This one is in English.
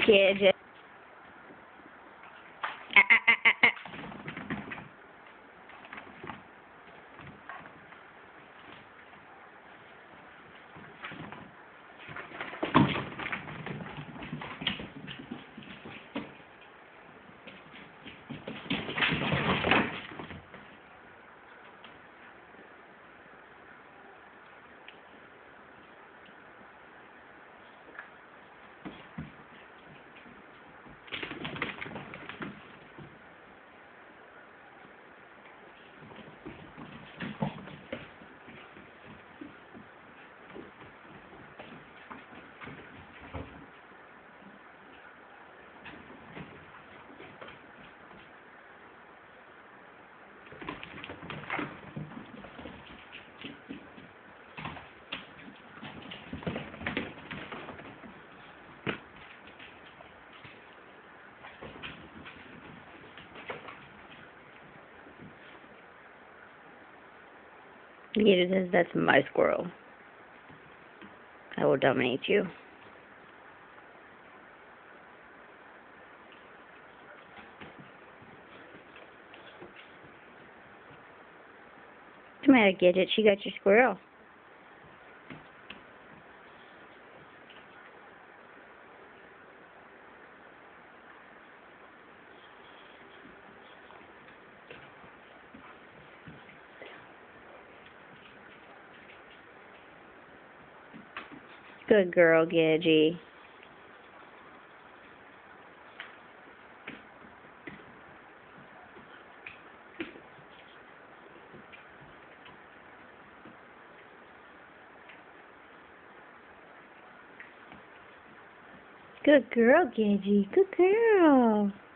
Gidget. Gidget says, "That's my squirrel. I will dominate you." What's the matter, Gidget? She got your squirrel. Good girl, Gidget. Good girl, Gidget. Good girl.